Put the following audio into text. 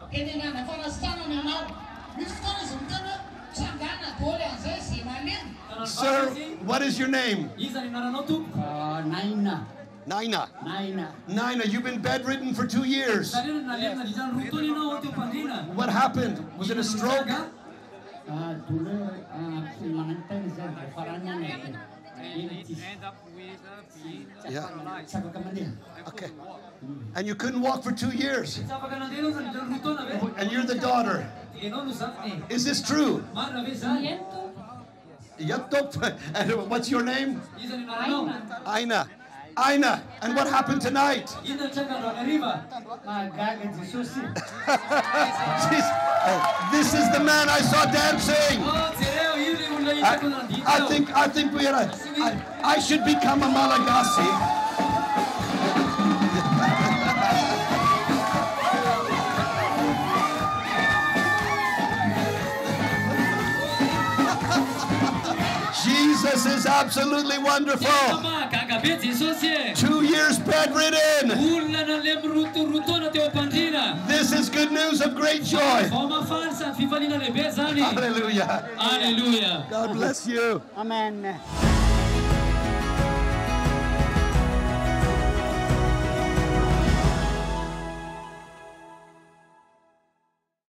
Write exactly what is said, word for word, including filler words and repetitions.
Sir, what is your name? Uh, Naina. Naina. Naina. Naina, you've been bedridden for two years. What happened? Was it a stroke? Uh, dulu uh, si manantang sa paranya na ito. Yeah. Okay. And you couldn't walk for two years. And you're the daughter. Is this true? And what's your name? Aina. Aina. And what happened tonight? She's, uh, this is the man I saw dancing. I, I think I think we had a, I, I should become a Malagasy. Jesus is absolutely wonderful. Two years bedridden. This is good news of great joy. Hallelujah. Hallelujah. God bless you. Amen.